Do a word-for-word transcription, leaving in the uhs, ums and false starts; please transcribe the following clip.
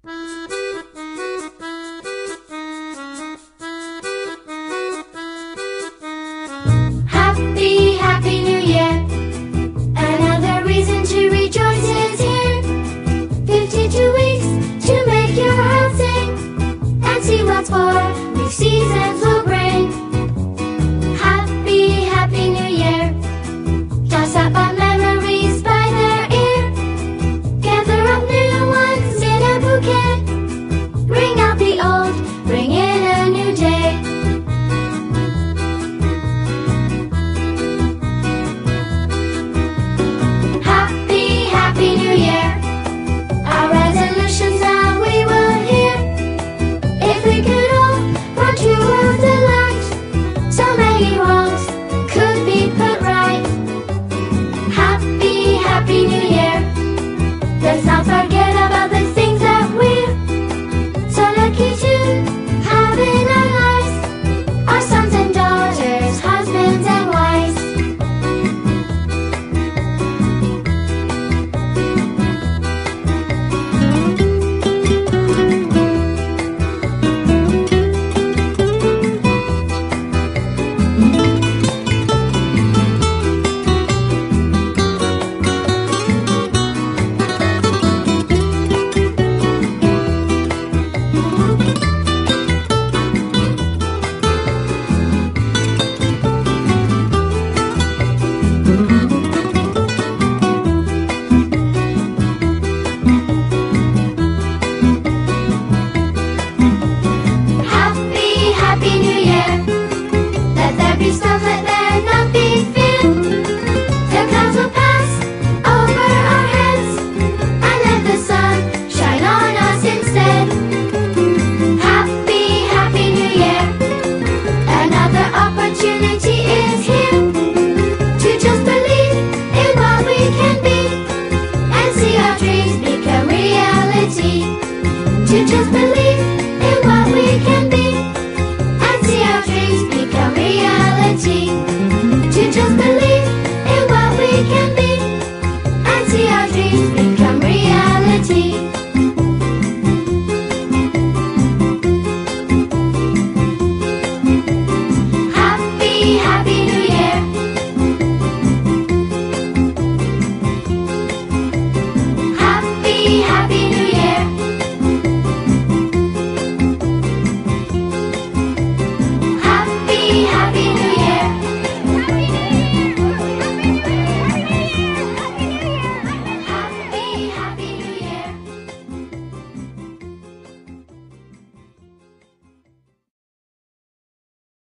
Happy, happy New Year. Another reason to rejoice is here. Fifty-two weeks to make your heart sing and see what's for new seasons will bring. Happy, happy New Year. Toss up our memories by their ear. Gather up new ones in a bouquet. Bring out the old, bring in a new day. Happy, happy New Year. Our resolutions now we will hear. If we could all run to a delight, so many wrongs could be put right. Happy, happy New Year. Let's not forget